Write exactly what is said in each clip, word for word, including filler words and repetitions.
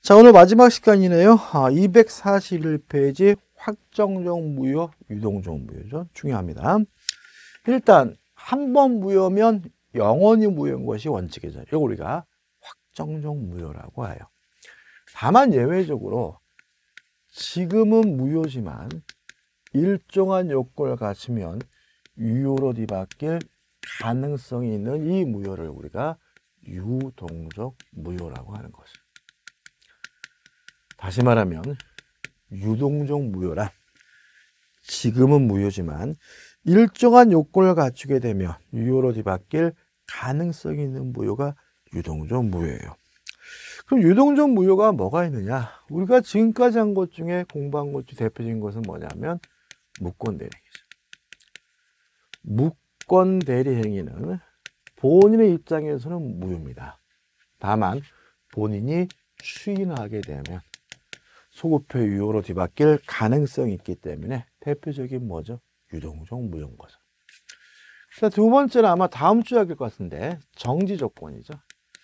자, 오늘 마지막 시간이네요. 아, 이백사십일 페이지 확정적 무효, 유동적 무효죠. 중요합니다. 일단 한 번 무효면 영원히 무효인 것이 원칙이죠. 이거 우리가 확정적 무효라고 해요. 다만 예외적으로 지금은 무효지만 일정한 요건을 갖추면 유효로 뒤바뀔 가능성이 있는 이 무효를 우리가 유동적 무효라고 하는 거죠. 다시 말하면 유동적 무효란 지금은 무효지만 일정한 요건을 갖추게 되면 유효로 뒤바뀔 가능성이 있는 무효가 유동적 무효예요. 그럼 유동적 무효가 뭐가 있느냐? 우리가 지금까지 한 것 중에 공부한 것 중 대표적인 것은 뭐냐면 무권대리행위죠. 무권대리행위는 본인의 입장에서는 무효입니다. 다만 본인이 추인하게 되면 소급표 유효로 뒤바뀔 가능성이 있기 때문에 대표적인 뭐죠? 유동적 무효인 거죠. 자, 두 번째는 아마 다음 주에 할 것 같은데 정지조건이죠.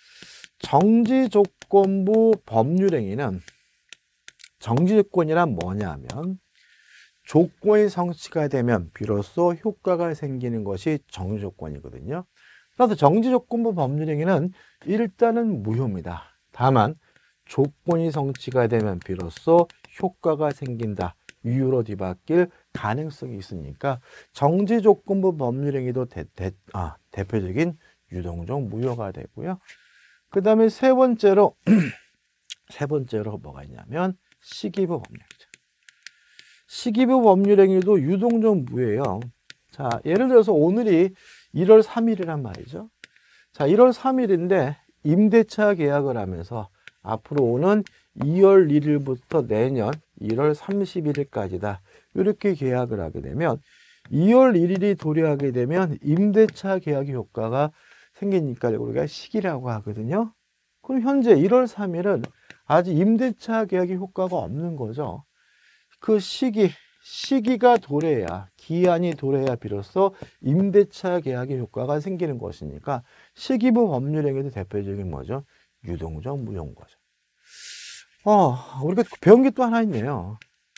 정지조건부 법률행위는 정지조건이란 뭐냐 하면 조건이 성취가 되면 비로소 효과가 생기는 것이 정지조건이거든요. 그래서 정지조건부 법률행위는 일단은 무효입니다. 다만 조건이 성취가 되면 비로소 효과가 생긴다. 유효로 뒤바뀔 가능성이 있으니까 정지조건부 법률행위도 대, 대, 아, 대표적인 유동적 무효가 되고요. 그 다음에 세 번째로 세 번째로 뭐가 있냐면 시기부 법률행위죠. 시기부 법률행위도 유동적 무효예요. 자, 예를 들어서 오늘이 일월 삼일이란 말이죠. 자, 일월 삼일인데 임대차 계약을 하면서 앞으로 오는 이월 일일부터 내년 일월 삼십일일까지다. 이렇게 계약을 하게 되면 이월 일일이 도래하게 되면 임대차 계약의 효과가 생기니까 우리가 시기라고 하거든요. 그럼 현재 일월 삼일은 아직 임대차 계약의 효과가 없는 거죠. 그 시기, 시기가 도래해야, 기한이 도래해야 비로소 임대차 계약의 효과가 생기는 것이니까 시기부 법률행위도 대표적인 뭐죠? 유동적 무효인 거죠. 어, 우리가 배운 게 또 하나 있네요.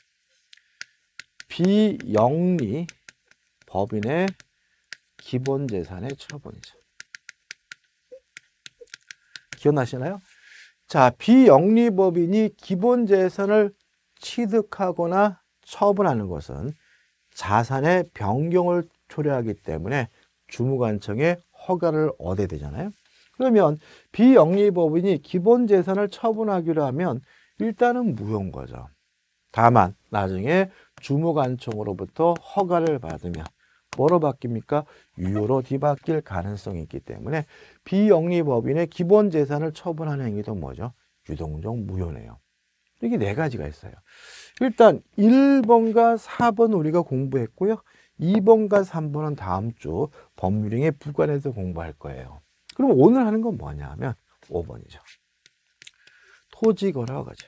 비영리 법인의 기본재산의 처분이죠. 기억나시나요? 자, 비영리 법인이 기본재산을 취득하거나 처분하는 것은 자산의 변경을 초래하기 때문에 주무관청의 허가를 얻어야 되잖아요. 그러면 비영리법인이 기본재산을 처분하기로 하면 일단은 무효인 거죠. 다만 나중에 주무관청으로부터 허가를 받으면 뭐로 바뀝니까? 유효로 뒤바뀔 가능성이 있기 때문에 비영리법인의 기본재산을 처분하는 행위도 뭐죠? 유동적 무효네요. 이게 네 가지가 있어요. 일단 일 번과 사 번 우리가 공부했고요. 이 번과 삼 번은 다음 주 법률행위 부관에서 공부할 거예요. 그럼 오늘 하는 건 뭐냐 하면 오 번이죠. 토지거래 허가제.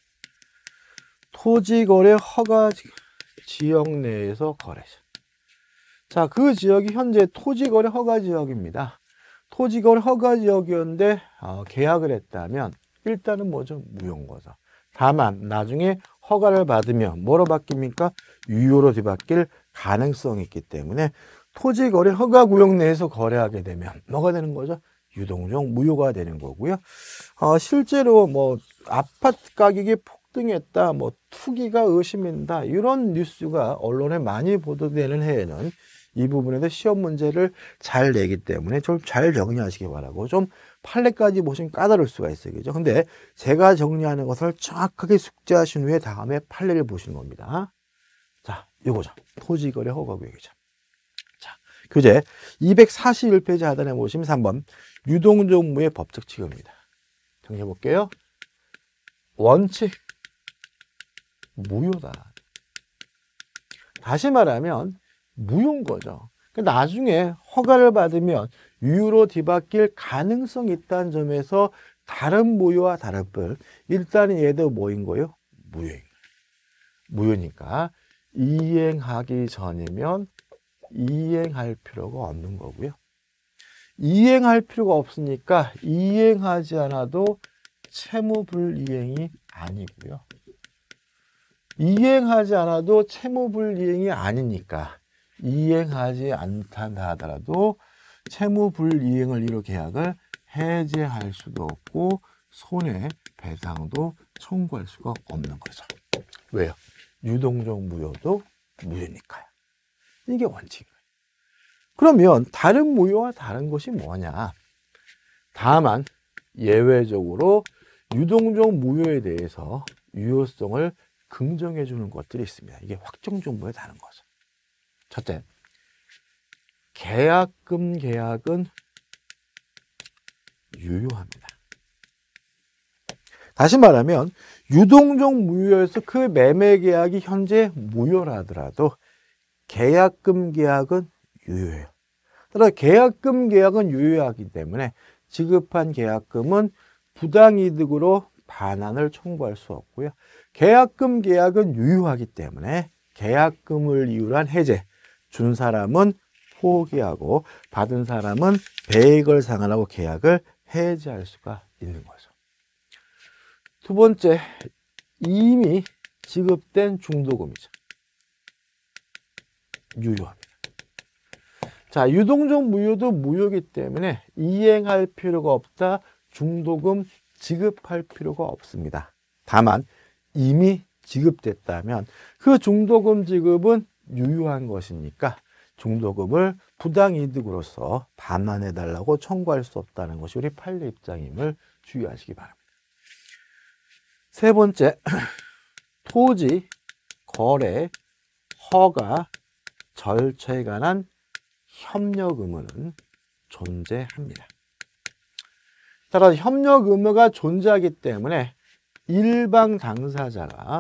토지거래 허가 지역 내에서 거래죠. 자, 그 지역이 현재 토지거래 허가 지역입니다. 토지거래 허가 지역이었는데 어, 계약을 했다면 일단은 뭐죠? 무효인 거죠. 다만 나중에 허가를 받으면 뭐로 바뀝니까? 유효로 뒤바뀔 가능성이 있기 때문에 토지거래 허가구역 내에서 거래하게 되면 뭐가 되는 거죠? 유동적 무효가 되는 거고요. 어, 실제로 뭐 아파트 가격이 폭등했다, 뭐 투기가 의심된다 이런 뉴스가 언론에 많이 보도되는 해에는 이 부분에서 시험 문제를 잘 내기 때문에 좀 잘 정리하시기 바라고, 좀 판례까지 보시면 까다로울 수가 있어요. 그죠? 근데 제가 정리하는 것을 정확하게 숙지하신 후에 다음에 판례를 보시는 겁니다. 자, 요거죠. 토지거래 허가구역이죠. 자, 교재 이백사십일 페이지 하단에 보시면 삼 번 유동적 무효의 법적 취급입니다. 정리해 볼게요. 원칙 무효다. 다시 말하면 무효인 거죠. 나중에 허가를 받으면 유효로 뒤바뀔 가능성이 있다는 점에서 다른 무효와 다를 뿐 일단은 얘도 뭐인 거예요? 무효인 거예요. 무효니까 이행하기 전이면 이행할 필요가 없는 거고요. 이행할 필요가 없으니까 이행하지 않아도 채무불이행이 아니고요. 이행하지 않아도 채무불이행이 아니니까 이행하지 않다 하더라도 채무불이행을 이루 계약을 해제할 수도 없고 손해배상도 청구할 수가 없는 거죠. 왜요? 유동적 무효도 무효니까요. 이게 원칙이에요. 그러면 다른 무효와 다른 것이 뭐냐? 다만 예외적으로 유동적 무효에 대해서 유효성을 긍정해 주는 것들이 있습니다. 이게 확정적 무효에 다른 거죠. 첫째, 계약금 계약은 유효합니다. 다시 말하면 유동적 무효에서 그 매매 계약이 현재 무효라 하더라도 계약금 계약은 유효해요. 따라서 계약금 계약은 유효하기 때문에 지급한 계약금은 부당이득으로 반환을 청구할 수 없고요. 계약금 계약은 유효하기 때문에 계약금을 이유로 한 해제, 준 사람은 포기하고 받은 사람은 배액을 상환하고 계약을 해제할 수가 있는 거죠. 두 번째, 이미 지급된 중도금이죠. 유효합니다. 자, 유동적 무효도 무효이기 때문에 이행할 필요가 없다. 중도금 지급할 필요가 없습니다. 다만 이미 지급됐다면 그 중도금 지급은 유효한 것이니까 중도금을 부당이득으로서 반환해달라고 청구할 수 없다는 것이 우리 판례 입장임을 주의하시기 바랍니다. 세 번째, 토지, 거래, 허가, 절차에 관한 협력 의무는 존재합니다. 따라서 협력 의무가 존재하기 때문에 일방 당사자가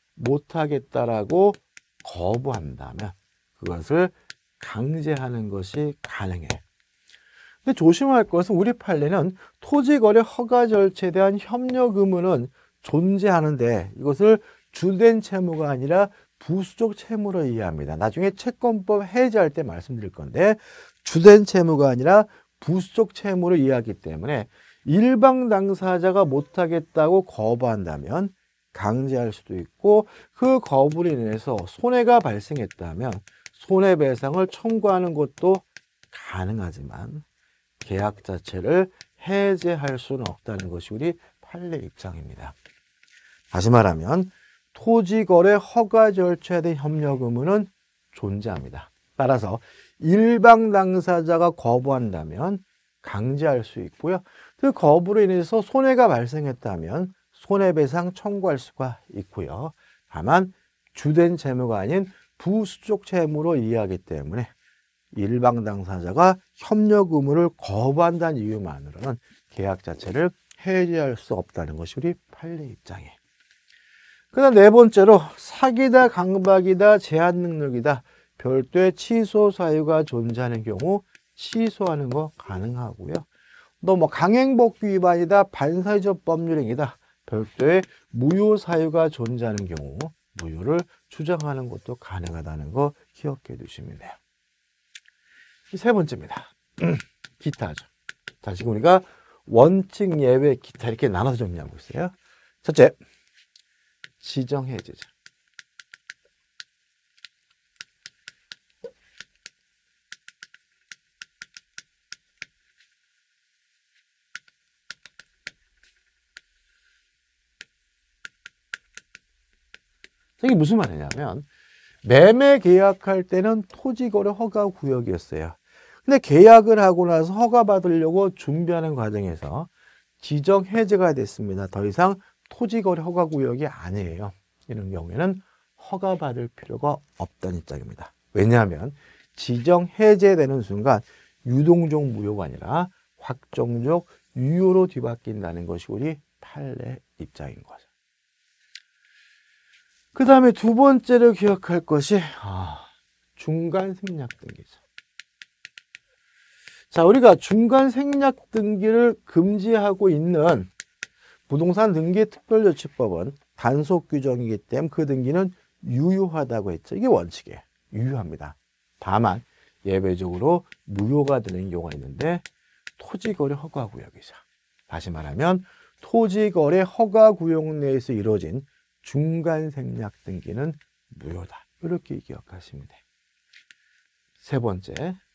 못하겠다라고 거부한다면 그것을 강제하는 것이 가능해요. 근데 조심할 것은 우리 판례는 토지거래 허가 절차에 대한 협력 의무는 존재하는데 이것을 주된 채무가 아니라 부수적 채무로 이해합니다. 나중에 채권법 해제할 때 말씀드릴 건데 주된 채무가 아니라 부수적 채무로 이해하기 때문에 일방 당사자가 못하겠다고 거부한다면 강제할 수도 있고 그 거부로 인해서 손해가 발생했다면 손해배상을 청구하는 것도 가능하지만 계약 자체를 해제할 수는 없다는 것이 우리 판례 입장입니다. 다시 말하면 토지거래 허가 절차에 대한 협력 의무는 존재합니다. 따라서 일방 당사자가 거부한다면 강제할 수 있고요. 그 거부로 인해서 손해가 발생했다면 손해배상 청구할 수가 있고요. 다만 주된 채무가 아닌 부수적 채무로 이해하기 때문에 일방 당사자가 협력 의무를 거부한다는 이유만으로는 계약 자체를 해제할 수 없다는 것이 우리 판례 입장이에요. 그 다음 네 번째로 사기다, 강박이다, 제한 능력이다, 별도의 취소 사유가 존재하는 경우 취소하는 거 가능하고요. 또 뭐 강행복귀 위반이다, 반사회적 법률행위다, 별도의 무효 사유가 존재하는 경우 무효를 주장하는 것도 가능하다는 거 기억해 두시면 돼요. 세 번째입니다. 기타죠. 자, 지금 우리가 원칙, 예외, 기타 이렇게 나눠서 정리하고 있어요. 첫째, 지정해제죠. 이게 무슨 말이냐면 매매 계약할 때는 토지거래 허가 구역이었어요. 근데 계약을 하고 나서 허가 받으려고 준비하는 과정에서 지정 해제가 됐습니다. 더 이상 토지거래 허가 구역이 아니에요. 이런 경우에는 허가 받을 필요가 없다는 입장입니다. 왜냐하면 지정 해제되는 순간 유동적 무효가 아니라 확정적 유효로 뒤바뀐다는 것이 우리 판례 입장인 거죠. 그 다음에 두 번째로 기억할 것이 아, 중간 생략 등기죠. 자, 우리가 중간 생략 등기를 금지하고 있는 부동산 등기특별조치법은 단속 규정이기 때문에 그 등기는 유효하다고 했죠. 이게 원칙이에요. 유효합니다. 다만 예외적으로 무효가 되는 경우가 있는데 토지거래 허가구역이죠. 다시 말하면 토지거래 허가구역 내에서 이루어진 중간생략 등기는 무효다. 이렇게 기억하시면 돼요. 세 번째,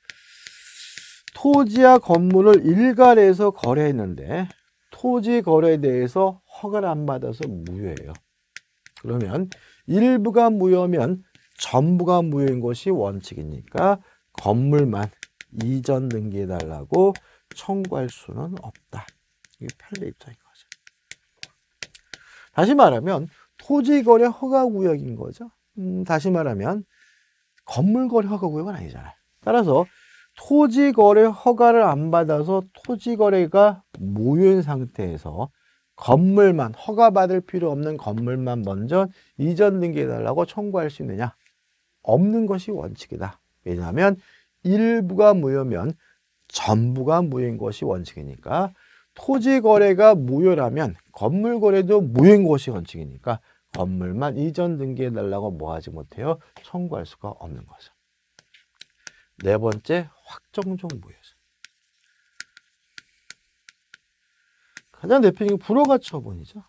토지와 건물을 일괄해서 거래했는데 토지 거래에 대해서 허가를 안 받아서 무효예요. 그러면 일부가 무효면 전부가 무효인 것이 원칙이니까 건물만 이전 등기해달라고 청구할 수는 없다. 이게 판례 입장인 거죠. 다시 말하면 토지거래 허가구역인 거죠. 음, 다시 말하면 건물거래 허가구역은 아니잖아요. 따라서 토지거래 허가를 안 받아서 토지거래가 무효인 상태에서 건물만, 허가받을 필요 없는 건물만 먼저 이전 등기해달라고 청구할 수 있느냐? 없는 것이 원칙이다. 왜냐하면 일부가 무효면 전부가 무효인 것이 원칙이니까 토지거래가 무효라면 건물거래도 무효인 것이 원칙이니까 건물만 이전 등기해달라고 뭐 하지 못해요? 청구할 수가 없는 거죠. 네 번째, 확정적 무효죠. 가장 대표적인 불허가 처분이죠.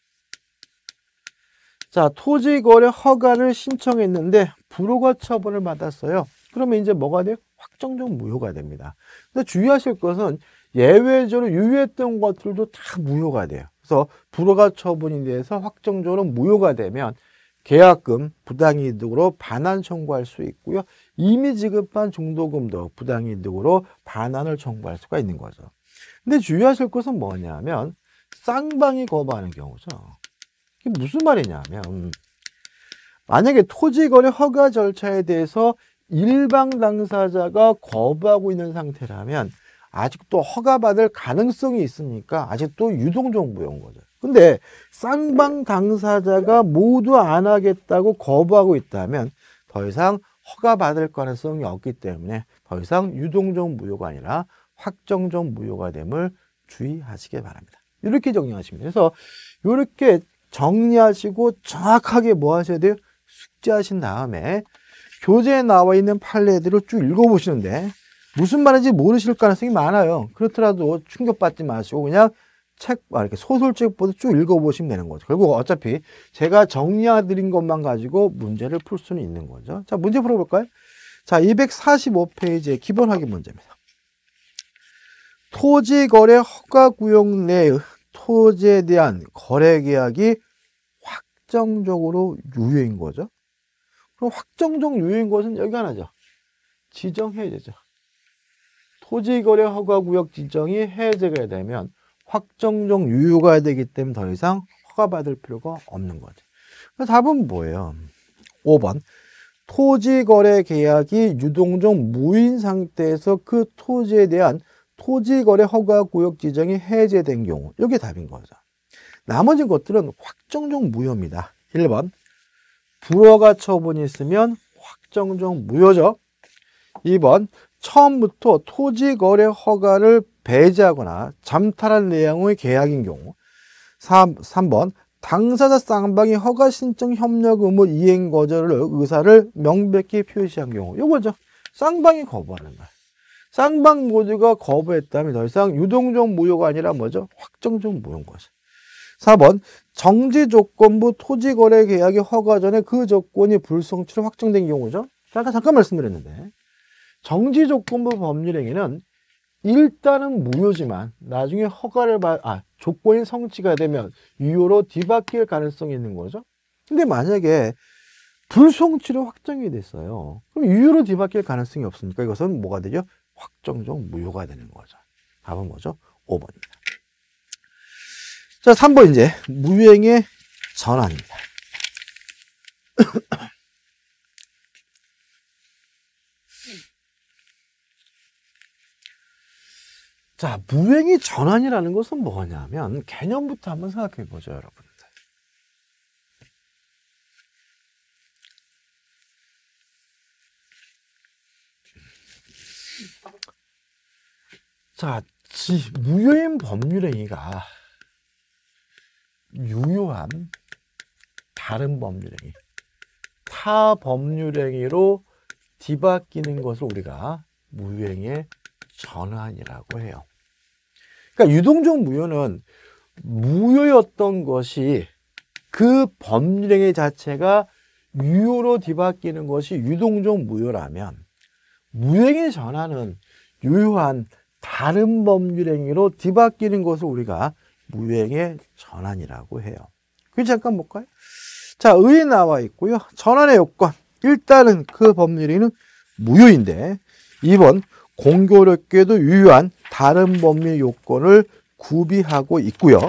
자, 토지거래 허가를 신청했는데 불허가 처분을 받았어요. 그러면 이제 뭐가 돼요? 확정적 무효가 됩니다. 근데 주의하실 것은 예외적으로 유효했던 것들도 다 무효가 돼요. 그래서 불허가 처분에 대해서 확정적으로 무효가 되면 계약금, 부당이득으로 반환 청구할 수 있고요. 이미 지급한 중도금도 부당이득으로 반환을 청구할 수가 있는 거죠. 근데 주의하실 것은 뭐냐면 쌍방이 거부하는 경우죠. 이게 무슨 말이냐면 만약에 토지거래 허가 절차에 대해서 일방 당사자가 거부하고 있는 상태라면 아직도 허가받을 가능성이 있으니까 아직도 유동적 무효인 거죠. 근데 쌍방 당사자가 모두 안 하겠다고 거부하고 있다면 더 이상 허가받을 가능성이 없기 때문에 더 이상 유동적 무효가 아니라 확정적 무효가 됨을 주의하시기 바랍니다. 이렇게 정리하시면 돼요. 그래서 이렇게 정리하시고 정확하게 뭐 하셔야 돼요? 숙지하신 다음에 교재에 나와 있는 판례들을 쭉 읽어보시는데 무슨 말인지 모르실 가능성이 많아요. 그렇더라도 충격받지 마시고 그냥 책, 이렇게 소설책보다 쭉 읽어보시면 되는 거죠. 결국 어차피 제가 정리해드린 것만 가지고 문제를 풀 수는 있는 거죠. 자, 문제 풀어볼까요? 자, 이백사십오 페이지의 기본 확인 문제입니다. 토지거래 허가구역 내의 토지에 대한 거래계약이 확정적으로 유효인 거죠. 그럼 확정적 유효인 것은 여기 하나죠. 지정해제죠. 토지거래 허가구역 지정이 해제가 되면 확정적 유효가 되기 때문에 더 이상 허가받을 필요가 없는 거죠. 그래서 답은 뭐예요? 오 번. 토지거래 계약이 유동적 무효인 상태에서 그 토지에 대한 토지거래 허가구역 지정이 해제된 경우. 이게 답인 거죠. 나머지 것들은 확정적 무효입니다. 일 번. 불허가 처분이 있으면 확정적 무효죠. 이 번. 처음부터 토지거래 허가를 배제하거나 잠탈한 내용의 계약인 경우. 삼 번. 당사자 쌍방이 허가 신청 협력 의무 이행 거절을 의사를 명백히 표시한 경우. 요거죠. 쌍방이 거부하는 거예요. 쌍방 모두가 거부했다면 더 이상 유동적 무효가 아니라 뭐죠? 확정적 무효인 거죠. 사 번. 정지조건부 토지거래 계약이 허가 전에 그 조건이 불성취로 확정된 경우죠. 잠깐, 잠깐 말씀드렸는데 정지조건부 법률행위는 일단은 무효지만 나중에 허가를 받, 아, 조건이 성취가 되면 유효로 뒤바뀔 가능성이 있는 거죠. 근데 만약에 불성취로 확정이 됐어요. 그럼 유효로 뒤바뀔 가능성이 없으니까 이것은 뭐가 되죠? 확정적 무효가 되는 거죠. 답은 뭐죠? 오 번입니다. 자, 삼 번 이제 무효행의 전환입니다. 자, 무효행의 전환이라는 것은 뭐냐면 개념부터 한번 생각해 보죠, 여러분들. 자, 무효인 법률행위가 유효한 다른 법률행위, 타 법률행위로 뒤바뀌는 것을 우리가 무효행의 전환이라고 해요. 그러니까 유동적 무효는 무효였던 것이 그 법률행위 자체가 유효로 뒤바뀌는 것이 유동적 무효라면 무효행위 전환은 유효한 다른 법률행위로 뒤바뀌는 것을 우리가 무효행위 전환이라고 해요. 그 잠깐 볼까요? 자, 의에 나와 있고요. 전환의 요건. 일단은 그 법률행위는 무효인데 이 번 공교롭게도 유효한 다른 법률 요건을 구비하고 있고요.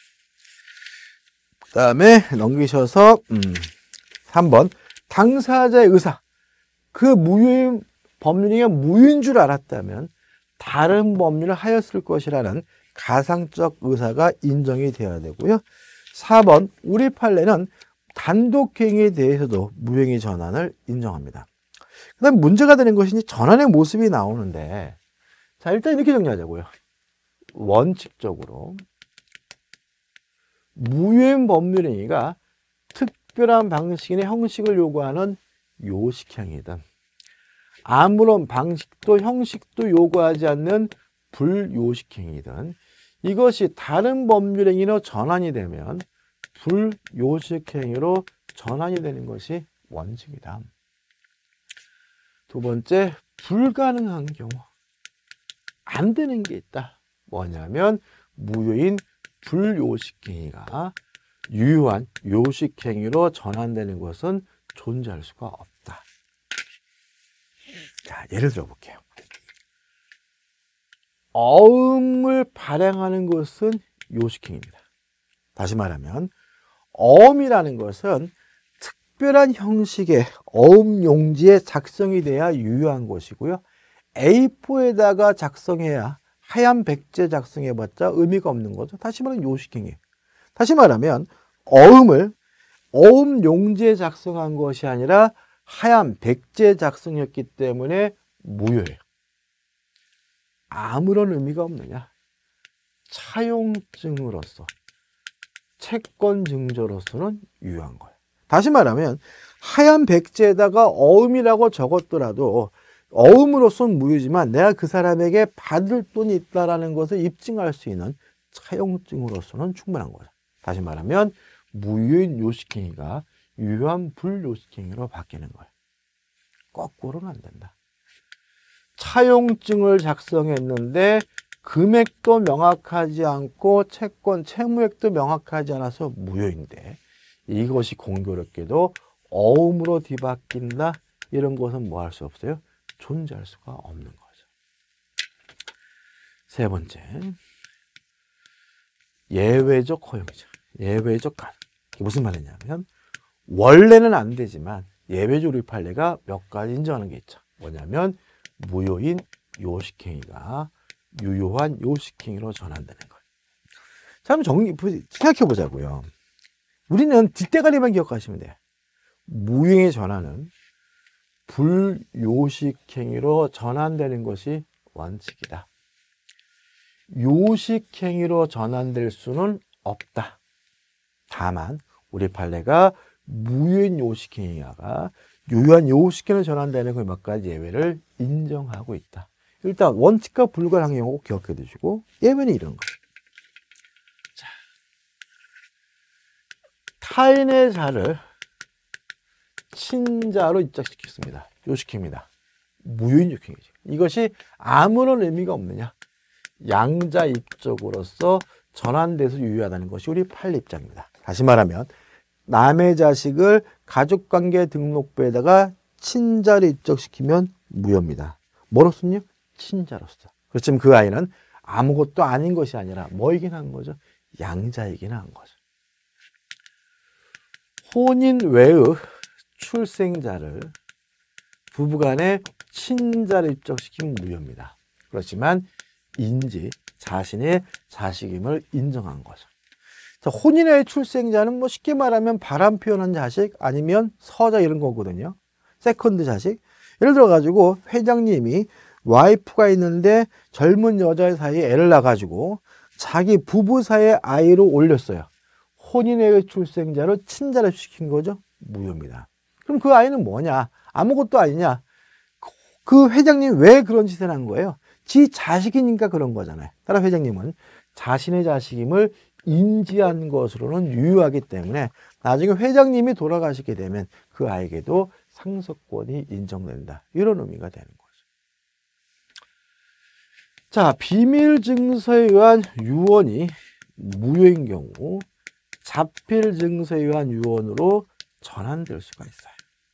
그 다음에 넘기셔서 음, 삼 번 당사자의 의사. 그 무효인 법률행위가 무효인 줄 알았다면 다른 법률을 하였을 것이라는 가상적 의사가 인정이 되어야 되고요. 사 번 우리 판례는 단독행위에 대해서도 무효행위 전환을 인정합니다. 그 다음에 문제가 되는 것이 전환의 모습이 나오는데, 자, 일단 이렇게 정리하자고요. 원칙적으로 무효인 법률행위가 특별한 방식의 형식을 요구하는 요식행위든 아무런 방식도 형식도 요구하지 않는 불요식행위든 이것이 다른 법률행위로 전환이 되면 불요식행위로 전환이 되는 것이 원칙이다. 두 번째, 불가능한 경우, 안 되는 게 있다. 뭐냐면 무효인 불요식행위가 유효한 요식행위로 전환되는 것은 존재할 수가 없다. 자, 예를 들어 볼게요. 어음을 발행하는 것은 요식행위입니다. 다시 말하면 어음이라는 것은 특별한 형식의 어음 용지에 작성이 돼야 유효한 것이고요. 에이 포에다가 작성해야 하얀 백지에 작성해봤자 의미가 없는 거죠. 다시 말하면 요식행위. 다시 말하면 어음을 어음 용지에 작성한 것이 아니라 하얀 백지에 작성했기 때문에 무효예요. 아무런 의미가 없느냐? 차용증으로서, 채권 증조로서는 유효한 거예요. 다시 말하면 하얀 백지에다가 어음이라고 적었더라도 어음으로서는 무효지만 내가 그 사람에게 받을 돈이 있다는 것을 입증할 수 있는 차용증으로서는 충분한 거예요. 다시 말하면 무효인 요식행위가 유효한 불요식행위로 바뀌는 거예요. 거꾸로는 안 된다. 차용증을 작성했는데 금액도 명확하지 않고 채권, 채무액도 명확하지 않아서 무효인데 이것이 공교롭게도 어음으로 뒤바뀐다. 이런 것은 뭐 할 수 없어요? 존재할 수가 없는 거죠. 세 번째, 예외적 허용이죠. 예외적 가능. 이게 무슨 말이냐면 원래는 안 되지만 예외적 우리 판례가 몇 가지 인정하는 게 있죠. 뭐냐면 무효인 요식행위가 유효한 요식행위로 전환되는 거예요. 자, 한번 정리, 생각해 보자고요. 우리는 뒷대가리만 기억하시면 돼요. 무효행위 전환은 불요식행위로 전환되는 것이 원칙이다. 요식행위로 전환될 수는 없다. 다만 우리 판례가 무효인 요식행위가 유효한 요식행위로 전환되는 그 몇 가지 예외를 인정하고 있다. 일단 원칙과 불가능한 경우 꼭 기억해 두시고 예외는 이런 거예요. 자, 타인의 자를 친자로 입작시켰습니다. 요식행위입니다. 무효인 요식행위죠. 이것이 아무런 의미가 없느냐? 양자 입적으로서 전환돼서 유효하다는 것이 우리 판례 입장입니다. 다시 말하면 남의 자식을 가족관계 등록부에다가 친자로 입적시키면 무효입니다. 뭐로서요? 친자로서. 그렇지만 그 아이는 아무것도 아닌 것이 아니라 뭐이긴 한 거죠? 양자이긴 한 거죠. 혼인 외의 출생자를 부부간에 친자로 입적시키면 무효입니다. 그렇지만 인지 자신의 자식임을 인정한 거죠. 자, 혼인의 출생자는 뭐 쉽게 말하면 바람 피우는 자식 아니면 서자 이런 거거든요. 세컨드 자식. 예를 들어 가지고 회장님이 와이프가 있는데 젊은 여자 사이에 애를 낳아가지고 자기 부부 사이에 아이로 올렸어요. 혼인의 출생자로 친자를 시킨 거죠. 무효입니다. 그럼 그 아이는 뭐냐? 아무것도 아니냐? 그 회장님 왜 그런 짓을 한 거예요? 지 자식이니까 그런 거잖아요. 따라 회장님은 자신의 자식임을 인지한 것으로는 유효하기 때문에 나중에 회장님이 돌아가시게 되면 그 아이에게도 상속권이 인정된다. 이런 의미가 되는 거죠. 자, 비밀 증서에 의한 유언이 무효인 경우 자필 증서에 의한 유언으로 전환될 수가 있어요.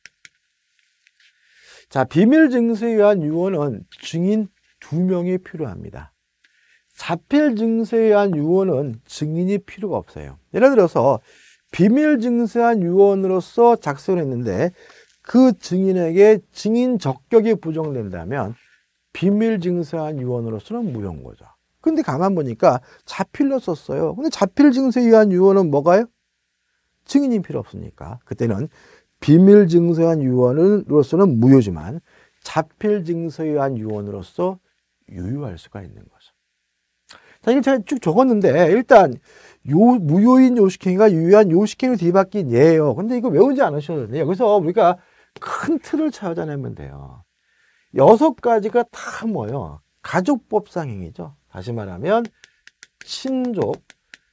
자, 비밀 증서에 의한 유언은 증인 두 명이 필요합니다. 자필 증서에 의한 유언은 증인이 필요가 없어요. 예를 들어서 비밀 증서에 의한 유언으로서 작성을 했는데 그 증인에게 증인 적격이 부정된다면 비밀 증서에 의한 유언으로서는 무효인 거죠. 근데 가만 보니까 자필로 썼어요. 근데 자필 증서에 의한 유언은 뭐가요? 증인이 필요 없으니까 그때는 비밀 증서에 의한 유언으로서는 무효지만 자필 증서에 의한 유언으로서 유효할 수가 있는 거죠. 자, 이걸 제가 쭉 적었는데 일단 요 무효인 요식행위가 유효한 요식행위로 뒤바뀐 예예요. 근데 이거 외우지 않으셔도 돼요. 여기서 우리가 큰 틀을 찾아내면 돼요. 여섯 가지가 다 뭐예요? 가족법상 행위죠. 다시 말하면 친족,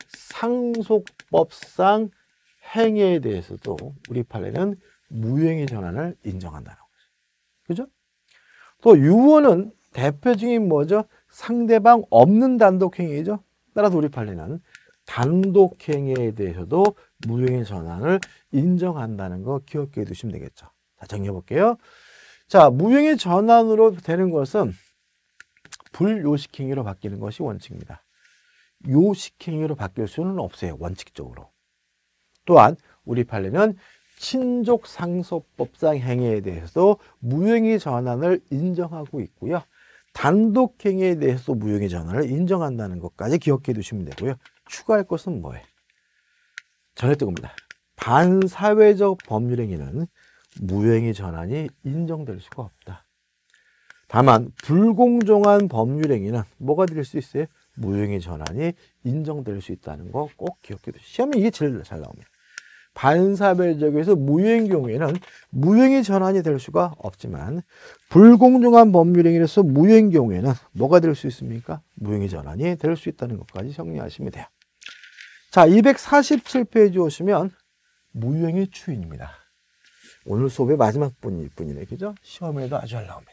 상속법상 행위에 대해서도 우리 판례는 무효행위 전환을 인정한다는 거죠. 그죠? 또 유언은 대표적인 뭐죠? 상대방 없는 단독행위죠. 따라서 우리 판례는 단독행위에 대해서도 무효행위 전환을 인정한다는 거 기억해 두시면 되겠죠. 자, 정리해 볼게요. 자, 무효행위 전환으로 되는 것은 불요식행위로 바뀌는 것이 원칙입니다. 요식행위로 바뀔 수는 없어요. 원칙적으로. 또한 우리 판례는 친족 상속법상 행위에 대해서도 무효행위 전환을 인정하고 있고요. 단독 행위에 대해서도 무효행위 전환을 인정한다는 것까지 기억해 두시면 되고요. 추가할 것은 뭐예요? 전에 뜬 겁니다. 반사회적 법률행위는 무효행위 전환이 인정될 수가 없다. 다만 불공정한 법률행위는 뭐가 될 수 있어요? 무효행위 전환이 인정될 수 있다는 거 꼭 기억해 두시죠. 시험에 이게 제일 잘 나옵니다. 반사회적에서 무효인 경우에는 무효행위 전환이 될 수가 없지만 불공정한 법률행위로서 무효인 경우에는 뭐가 될 수 있습니까? 무효행위 전환이 될 수 있다는 것까지 정리하시면 돼요. 자, 이백사십칠 페이지 오시면 무효행위 추인입니다. 오늘 수업의 마지막 분일 뿐이네, 그죠? 시험에도 아주 잘 나옵니다.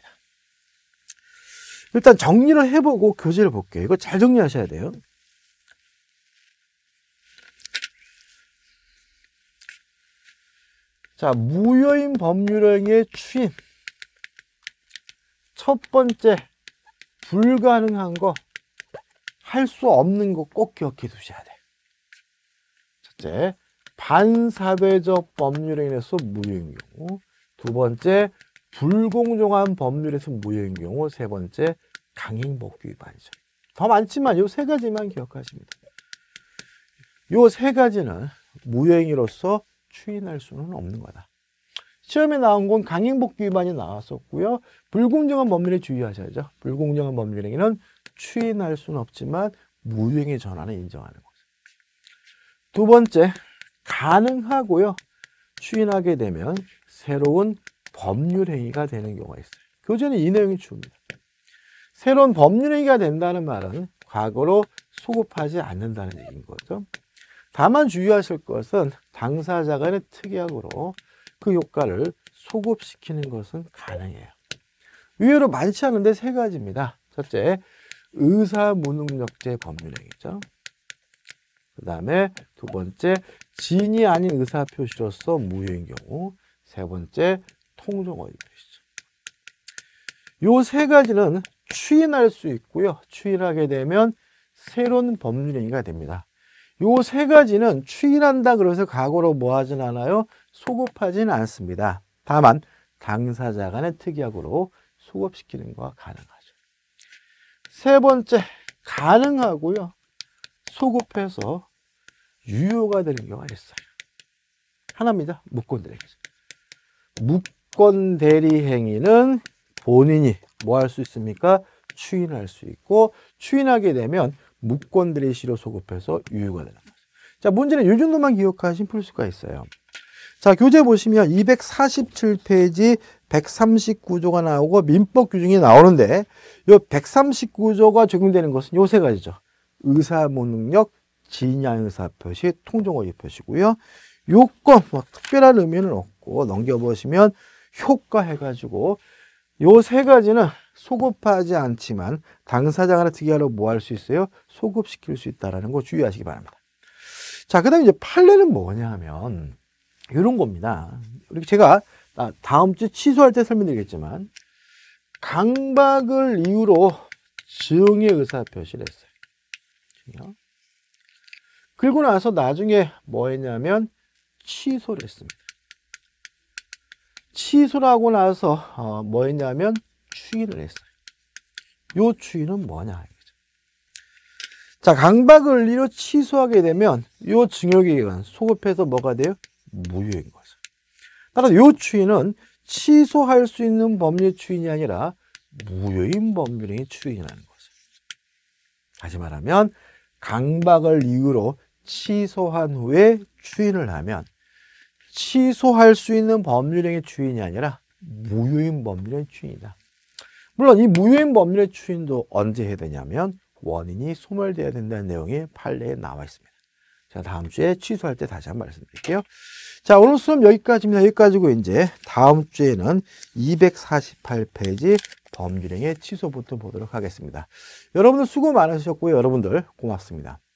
일단 정리를 해보고 교재를 볼게요. 이거 잘 정리하셔야 돼요. 자, 무효인 법률행위의 추인. 첫 번째, 불가능한 거, 할 수 없는 거 꼭 기억해 두셔야 돼. 첫째, 반사회적 법률행위에서 무효인 경우. 두 번째, 불공정한 법률에서 무효인 경우. 세 번째, 강행복귀 위반이죠. 더 많지만 이 세 가지만 기억하시면 돼요. 이 세 가지는 무효행위로서 추인할 수는 없는 거다. 시험에 나온 건 강행복귀 위반이 나왔었고요. 불공정한 법률에 주의하셔야죠. 불공정한 법률행위는 추인할 수는 없지만 무효행위 전환을 인정하는 거죠. 두 번째, 가능하고요. 추인하게 되면 새로운 법률행위가 되는 경우가 있어요. 교재는 이 내용이 주입니다. 새로운 법률행위가 된다는 말은 과거로 소급하지 않는다는 얘기인 거죠. 다만 주의하실 것은 당사자 간의 특약으로 그 효과를 소급시키는 것은 가능해요. 의외로 많지 않은데 세 가지입니다. 첫째, 의사무능력제 법률행위죠. 그 다음에 두 번째, 진이 아닌 의사표시로서 무효인 경우. 세 번째, 통정어휘 표시죠. 요 세 가지는 추인할 수 있고요. 추인하게 되면 새로운 법률행위가 됩니다. 요 세 가지는 추인한다 그래서 과거로 뭐 하진 않아요? 소급하지는 않습니다. 다만 당사자 간의 특약으로 소급시키는 거가 가능하죠. 세 번째, 가능하고요. 소급해서 유효가 되는 경우가 있어요. 하나입니다. 무권대리. 무권대리 행위는 본인이 뭐 할 수 있습니까? 추인할 수 있고, 추인하게 되면 무권대리 시로 소급해서 유효가 되는 거죠. 자, 문제는 이 정도만 기억하시면 풀 수가 있어요. 자, 교재 보시면 이백사십칠 페이지 백삼십구 조가 나오고 민법 규정이 나오는데 이 백삼십구 조가 적용되는 것은 요 세 가지죠. 의사무능력 진양 의사표시, 통정어휘 표시고요. 요건 뭐 특별한 의미는 없고 넘겨보시면 효과 해가지고 요 세 가지는 소급하지 않지만 당사자 간의 특이하로 뭐 할 수 있어요? 소급시킬 수 있다는 거 주의하시기 바랍니다. 자, 그 다음에 이제 판례는 뭐냐 하면 이런 겁니다. 이렇게 제가 다음 주 취소할 때 설명드리겠지만 강박을 이유로 증의 의사표시를 했어요. 그리고 나서 나중에 뭐 했냐면 취소를 했습니다. 취소를 하고 나서 어, 뭐 했냐면 추인을 했어요. 요 추인은 뭐냐 이거죠. 자, 강박을 이유로 취소하게 되면 요 증여기간 소급해서 뭐가 돼요? 무효인 거죠. 따라서 요 추인은 취소할 수 있는 법률 추인이 아니라 무효인 법률의 추인이라는 거죠. 다시 말하면 강박을 이유로 취소한 후에 추인을 하면 취소할 수 있는 법률행위 추인이 아니라 무효인 법률의 추인이다. 물론 이 무효인 법률의 추인도 언제 해야 되냐면 원인이 소멸돼야 된다는 내용이 판례에 나와 있습니다. 자, 다음 주에 취소할 때 다시 한번 말씀드릴게요. 자, 오늘 수업 여기까지입니다. 여기까지고 이제 다음 주에는 이백사십팔 페이지 법률행위 취소부터 보도록 하겠습니다. 여러분들 수고 많으셨고요. 여러분들 고맙습니다.